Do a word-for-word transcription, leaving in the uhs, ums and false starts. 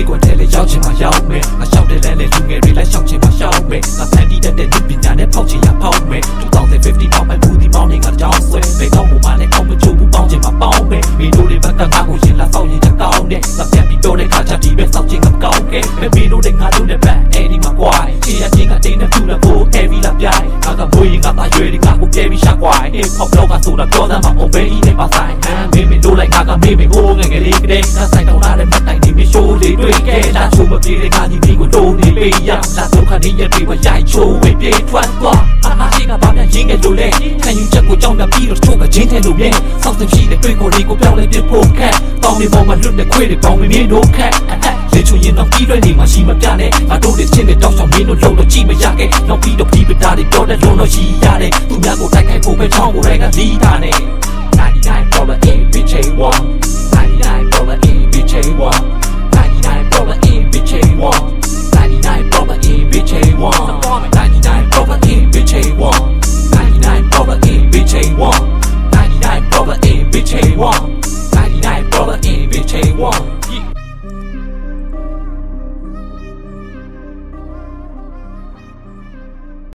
ကိုထဲလေရောက်ချင်မှရောက်မယ်ငါရှောက်တဲ့လမ်းလေလူငယ်တွေလိုက်ရှောက်ချင်မှရှောက်မယ်ငါဖန်တီးတတ်တဲ့လူပညာနဲ့ဖောက်ချင်ရဖောက်မယ်twenty fiftyပေါင်းမဲ့ဘူးဒီပေါင်းနေငါတောင်းဆွဲဘယ်တော့မှမနဲ့အောင်မချိုးဘူးပေါင်းချင်မှပေါင်းမယ်မင်းတို့တွေဘက်ကငါကိုရင်လာဆောက်ရင်ချက်ကောင်းတဲ့ငါပြန်ပြီးတော့တဲ့ခါချဒီပဲဆောက်ချင်ငါကောင်းခဲ့မင်းတို့တွေငါတို့နဲ့ပတ်အဲ့ဒီမှာကွာချီရချင်းကတိတ်နဲ့ထူလာဖို့ heavy လာပြိုင်ငါကဘွေးရင်ငါသားရွယ်တွေငါကိုပြဲပြီးရှာကွာအေးဖောက်တော့ကဆိုတာပြောသားမှာ obey နေပါဆိုင်ဟမ်မင်းမင်းတို့လိုက်ငါကမင်းမင်းဟိုးငယ်ငယ်လေးကလေးငါဆိုင်တော့လာတဲ့မတိုင်ဒီမရှိုးလေးတွေ့ခဲ့လာချိုးမပြေတဲ့ငါညီမကိုတိုးနေပေးရလာတော့ခါနေရပြေဝရိုက်ချိုးဝေးပြေထွက်သွားအာဟာရှိကဘာမှရင်းငယ်လို့လဲခံယူချက်ကိုကြောင်းတပြီးတော့ချိုးကချင်းထဲလို့မြဲစောက်တင်ရှိတဲ့တွေ့ကိုလေးကိုပြောင်းလဲပြဖို့ခက်ပေါင်းနေပေါ်မှာလွတ်တဲ့ခွေးတွေပေါင်းမင်းတို့ခက်လေချိုရင်တော့ပြီးတော့နေမှရှိမပြနဲ့ငါတို့တွေချင်းတဲ့တောက်ဆောင်မင်းတို့လုံးတော့ကြည့်မရခဲ့နောက်ပြီးတော့ပြီးပတာတွေပြောတဲ့လုံးတော့ရှိရတယ်သူများကိုတိုက်ခိုက်ဖို့ပဲချောင်းကိုရဲကလီးတာနဲ့ninety-nine dollar in bitch one ninety-nine